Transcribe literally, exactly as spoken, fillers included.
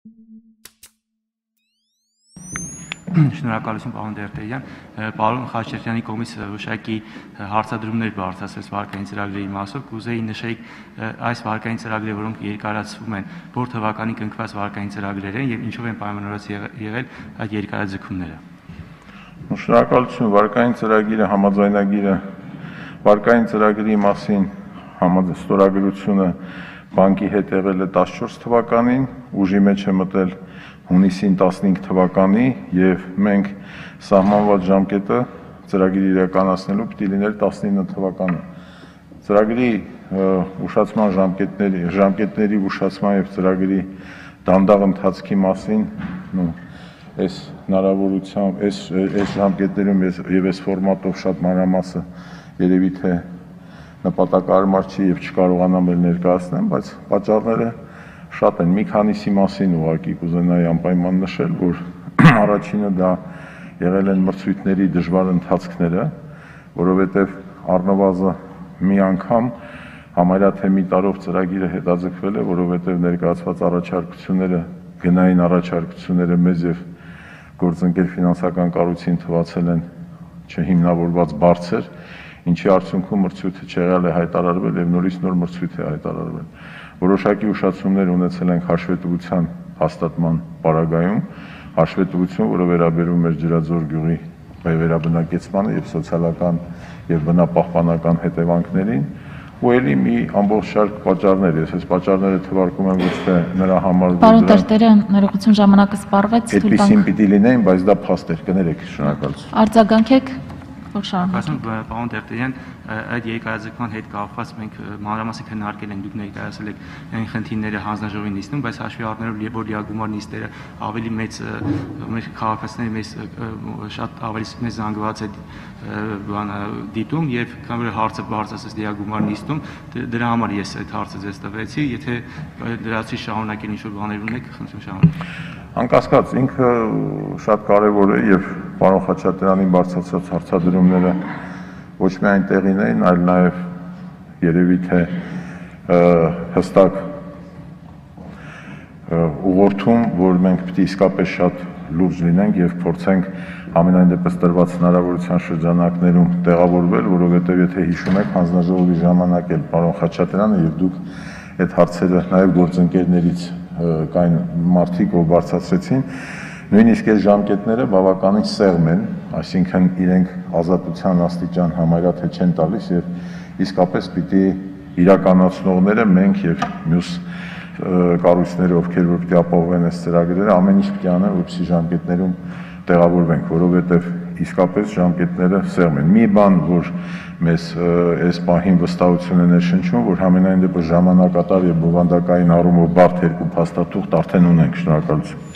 Շնորհակալություն պարոն Դերտերյան, պարոն Խաչատրյանի կողմից ուշակի հարցադրումներ բարձրացրեց վարկային ծրագրերի մասով, կուզեի նշեիք այս վարկային ծրագրերը, որոնք երկարաձգվում են, որ թվականին կնքված վարկային ծրագրեր են եւ ինչով են պայմանավորված եղել այդ երկարաձգումները։ Շնորհակալություն, վարկային ծրագիրը համաձայնագիրը, վարկային ծրագրի մասին համաձայնագրությունը բանկի հետ եղել է տասնչորս թվականին, ուժի մեջ է մտել հունիսին տասնհինգ թվականի եւ մենք սահմանված ժամկետը ծրագրի իրականացնելու պիտի լիներ տասնինը թվականը։ Ծրագրի ուշացման ժամկետների, ժամկետների ուշացման եւ ծրագրի դանդաղ ընթացքի մասին, նո, այս հնարավորությամբ, այս այս ժամկետներում եւ այս ֆորմատով շատ մանրամասը երևի թե նպատակարար չի եւ չկարողանամ էլ ներկայացնեմ, բայց պատճառները շատ են, մի քանիսի մասին ուղղակի կուզենայի անպայման նշել, որ առաջինը դա եղել են մրցույթների դժվար ընթացքները, որովհետև առնվազն մի անգամ համարյա թե մի տարով ծրագիրը հետաձգվել է, որովհետև ներկայացված առաջարկությունները, գնային առաջարկությունները մեզ եւ գործընկեր ֆինանսական կառույցին թվացել են չհիմնավորված բարձր, ինչի արդյունքում մրցույթը չեղյալ է հայտարարվել եւ նորից նոր մրցույթ է հայտարարվել։ Որոշակի ուշացումներ ունեցել ենք հաշվետվության հաստատման պարագայում, հաշվետվություն, որը վերաբերում էր Ջրաձոր գյուղի վերաբնակեցմանը եւ սոցիալական եւ բնապահպանական հետևանքներին, ու ելի մի ամբողջ շարք պատճառներ, ես այս պատճառները թվարկում եմ ոչ թե նրա համար, Պարոն Տերտերյան, ներողություն ժամանակը սպառվեց, այդպեսին պիտի լինեին, բայց դա փաստ էր, կներեք, շնորհակալություն։ Արձագանքեք Ասում պարոն Դերտերյան, այդ երկարաձգման հետ կապված մենք մանրամասն քննարկել ենք, դուք ներկայացրել եք այն խնդիրները հանձնաժողովի նիստում, բայց հաշվի առնելով որ լիագումար նիստերը ավելի մեծ մեր քաղաքացիների մեծ շատ ավելի մեծ զանգված է դիտում եւ քան որ հարցը բարձրացած լիագումար նիստում, դրա համար ես այդ հարցը ձեզ տվեցի, եթե դրացի շահունակել ինչ-որ բաներ ունեք, խնդրում շահունակեք։ Անկասկած, ինքը շատ կարևոր է եւ պարոն Խաչատրյանի բարձրացած հարցադրումները ոչ միայն տեղին էին, այլ նաեւ երևի թե հստակ ուղղորդում, որ մենք պիտի իսկապես շատ լուրջ լինենք եւ փորձենք ամենայն դեպս տրված հնարավորության շրջանակներում տեղավորվել, որովհետեւ եթե հիշում եք հանձնաժողովի ժամանակ էլ պարոն Խաչատրյանը եւ դուք այդ հարցերը նաեւ գործընկերներից կային մարդիկ, որ բարձրացրեցին, նույնիսկ այս ժամկետները բավականին սեղմ են, այսինքն իրենք ազատության աստիճան համարյա թե չեն տալիս եւ իսկապես պիտի իրականացնողները մենք եւ մյուս կառույցները, ովքեր որ պիտի ապահովեն այս ծրագրերը, ամեն ինչ պիտի անեն, որպեսզի ժամկետներում տեղավորվենք, որովհետեւ իսկապես ժամկետները սեղմ են։ Մի բան, որ մեզ այս պահին վստահություն է ներշնչում, որ համենայն դեպս ժամանակատար եւ բովանդակային առումով բարդ երկու փաստաթուղթ արդեն ունենք, շնորհակալություն։